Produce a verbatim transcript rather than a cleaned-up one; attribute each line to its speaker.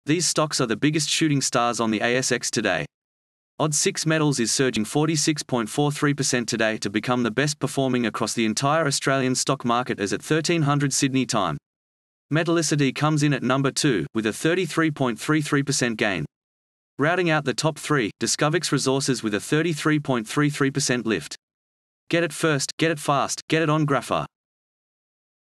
Speaker 1: These stocks are the biggest shooting stars on the A S X today. O D six Metals is surging forty-six point four three percent today to become the best performing across the entire Australian stock market as at thirteen hundred Sydney time. Metalicity comes in at number two, with a thirty-three point three three percent gain. Rounding out the top three, Discovex Resources with a thirty-three point three three percent lift. Get it first, get it fast, get it on Grafa.